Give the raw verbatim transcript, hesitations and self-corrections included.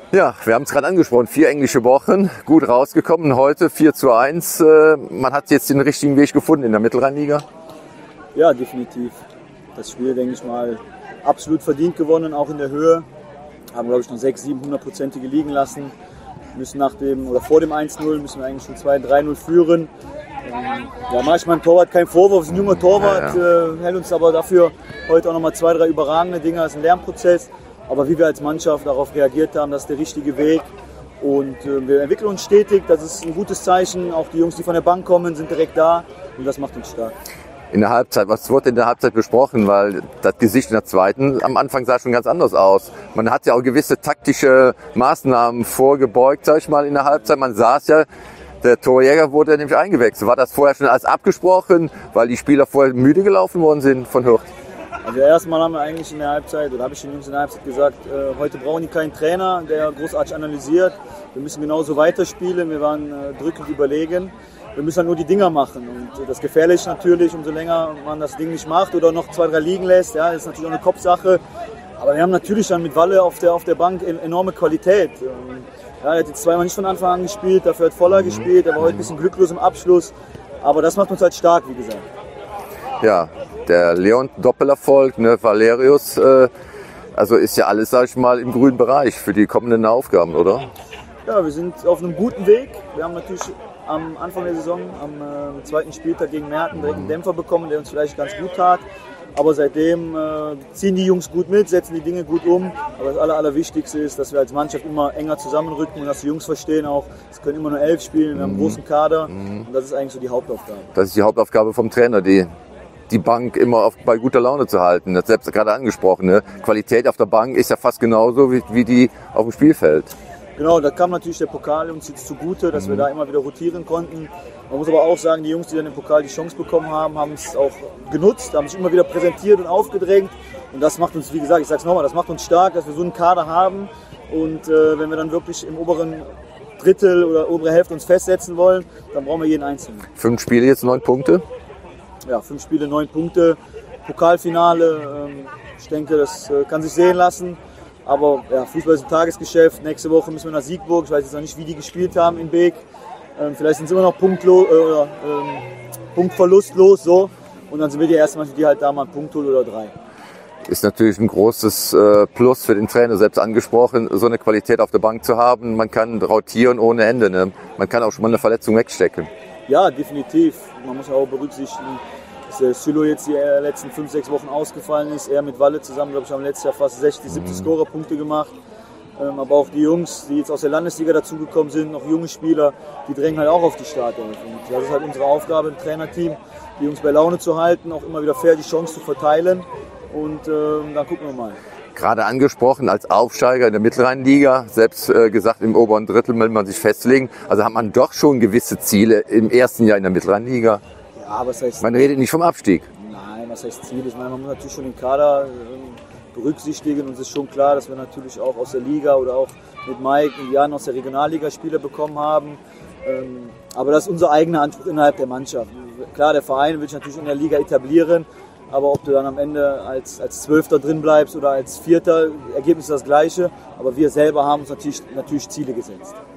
Ja, wir haben es gerade angesprochen, vier englische Wochen, gut rausgekommen, heute vier zu eins. Man hat jetzt den richtigen Weg gefunden in der Mittelrheinliga. Ja, definitiv. Das Spiel, denke ich mal, absolut verdient gewonnen, auch in der Höhe. Haben, glaube ich, noch sechs, siebenhundertprozentige liegen lassen. Müssen nach dem, oder vor dem eins null müssen wir eigentlich schon zwei, drei null führen. Ähm, ja, manchmal ein Torwart, kein Vorwurf, ist ein junger Torwart, ja, ja. Äh, hält uns aber dafür heute auch nochmal zwei, drei überragende Dinger, ist ein Lernprozess. Aber wie wir als Mannschaft darauf reagiert haben, das ist der richtige Weg. Und äh, wir entwickeln uns stetig, das ist ein gutes Zeichen. Auch die Jungs, die von der Bank kommen, sind direkt da und das macht uns stark. In der Halbzeit, was wurde in der Halbzeit besprochen? Weil das Gesicht in der zweiten am Anfang sah schon ganz anders aus. Man hat ja auch gewisse taktische Maßnahmen vorgebeugt, sag ich mal, in der Halbzeit. Man sah es ja, der Torjäger wurde nämlich eingewechselt. War das vorher schon alles abgesprochen, weil die Spieler vorher müde gelaufen worden sind von Hürth? Also erstmal haben wir eigentlich in der Halbzeit, oder habe ich den Jungs in der Halbzeit gesagt, äh, heute brauchen die keinen Trainer, der großartig analysiert. Wir müssen genauso weiterspielen, wir waren äh, drückend überlegen. Wir müssen halt nur die Dinger machen. Und äh, das Gefährliche natürlich, umso länger man das Ding nicht macht oder noch zwei, drei liegen lässt, ja, das ist natürlich auch eine Kopfsache. Aber wir haben natürlich dann mit Walle auf der, auf der Bank enorme Qualität. Ähm, ja, er hat jetzt zweimal nicht von Anfang an gespielt, dafür hat Voller gespielt, er war heute ein bisschen glücklos im Abschluss. Aber das macht uns halt stark, wie gesagt. Ja, der Leon Doppelerfolg, ne, Valerius, äh, also ist ja alles, sag ich mal, im grünen Bereich für die kommenden Aufgaben, oder? Ja, wir sind auf einem guten Weg. Wir haben natürlich am Anfang der Saison, am äh, zweiten Spieltag gegen Merten, direkt einen Dämpfer bekommen, der uns vielleicht ganz gut tat. Aber seitdem äh, ziehen die Jungs gut mit, setzen die Dinge gut um. Aber das Aller, Allerwichtigste ist, dass wir als Mannschaft immer enger zusammenrücken und dass die Jungs verstehen auch, es können immer nur elf spielen, wir haben einen großen Kader. Und das ist eigentlich so die Hauptaufgabe. Das ist die Hauptaufgabe vom Trainer, die die Bank immer auf, bei guter Laune zu halten. Das selbst gerade angesprochen. Ne? Qualität auf der Bank ist ja fast genauso wie, wie die auf dem Spielfeld. Genau, da kam natürlich der Pokal uns jetzt zugute, dass mhm. wir da immer wieder rotieren konnten. Man muss aber auch sagen, die Jungs, die dann im Pokal die Chance bekommen haben, haben es auch genutzt, haben sich immer wieder präsentiert und aufgedrängt. Und das macht uns, wie gesagt, ich sage es nochmal, das macht uns stark, dass wir so einen Kader haben. Und äh, wenn wir dann wirklich im oberen Drittel oder obere Hälfte uns festsetzen wollen, dann brauchen wir jeden Einzelnen. Fünf Spiele jetzt, neun Punkte? Ja, fünf Spiele, neun Punkte, Pokalfinale, ähm, ich denke, das äh, kann sich sehen lassen. Aber ja, Fußball ist ein Tagesgeschäft, nächste Woche müssen wir nach Siegburg, ich weiß jetzt noch nicht, wie die gespielt haben in Beek. Ähm, vielleicht sind sie immer noch punktlos, äh, oder, ähm, punktverlustlos, so. Und dann sind wir die ersten Mannschaft, die halt da mal einen Punkt holen oder drei. Ist natürlich ein großes äh, Plus für den Trainer, selbst angesprochen, so eine Qualität auf der Bank zu haben. Man kann rotieren ohne Ende, ne? Man kann auch schon mal eine Verletzung wegstecken. Ja, definitiv. Man muss auch berücksichtigen, dass der Sylo jetzt die letzten fünf, sechs Wochen ausgefallen ist. Er mit Walle zusammen, glaube ich, haben letztes Jahr fast sechzig, siebzig mhm. Scorerpunkte gemacht. Ähm, aber auch die Jungs, die jetzt aus der Landesliga dazugekommen sind, noch junge Spieler, die drängen halt auch auf die Startelf. Und das ist halt unsere Aufgabe im Trainerteam, die Jungs bei Laune zu halten, auch immer wieder fair die Chance zu verteilen. Und ähm, dann gucken wir mal. Gerade angesprochen als Aufsteiger in der Mittelrheinliga, selbst äh, gesagt, im oberen Drittel will man sich festlegen. Also hat man doch schon gewisse Ziele im ersten Jahr in der Mittelrheinliga. Ja, was heißt, man redet nicht vom Abstieg. Nein, was heißt Ziel? Ich meine, man muss natürlich schon den Kader äh, berücksichtigen. Uns ist schon klar, dass wir natürlich auch aus der Liga oder auch mit Mike und Jan aus der Regionalliga Spieler bekommen haben. Ähm, aber das ist unser eigener Anspruch innerhalb der Mannschaft. Klar, der Verein will sich natürlich in der Liga etablieren. Aber ob du dann am Ende als, als Zwölfter drin bleibst oder als Vierter, Ergebnis ist das Gleiche. Aber wir selber haben uns natürlich, natürlich Ziele gesetzt.